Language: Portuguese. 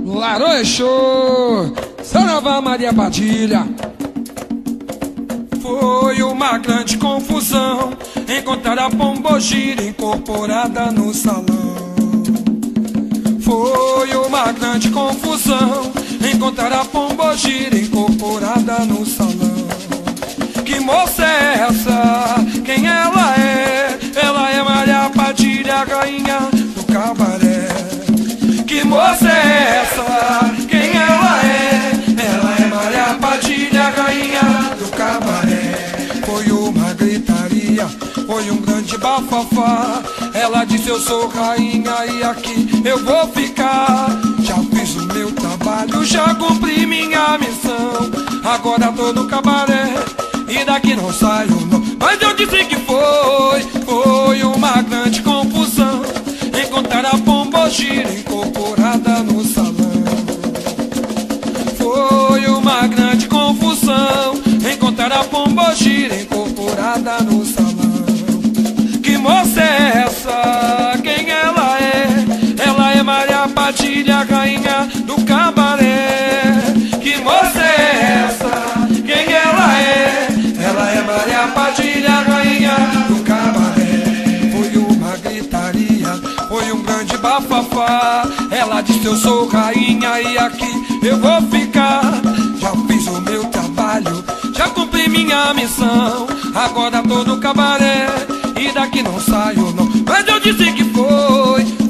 Laroixô, Saravá Maria Padilha. Foi uma grande confusão encontrar a Pombogira incorporada no salão. Foi uma grande confusão encontrar a Pombogira incorporada no salão. Que moça é essa? Quem ela é? Ela é Maria Padilha, rainha do cabaré. Que moça é essa? Quem ela é? Ela é Maria Padilha, rainha do cabaré. Foi uma gritaria, foi um grande bafafá. Ela disse: eu sou rainha e aqui eu vou ficar. Já fiz o meu trabalho, já cumpri minha missão. Agora tô no cabaré e daqui não saio não. Mas eu disse que foi uma grande confusão encontrar a Pombogira incorporada no salão. Foi uma grande confusão encontrar a Pombogira incorporada no salão. Que moça é essa? Quem ela é? Ela é Maria Padilha, rainha do cabaré. Que moça é essa? Quem ela é? Ela é Maria Padilha, rainha do cabaré. Foi uma gritaria, foi um grande bafafá. Ela disse: eu sou rainha e aqui eu vou ficar. Já fiz o meu trabalho, já cumpri minha missão. Agora tô no cabaré e daqui não saio não. Mas eu disse que foi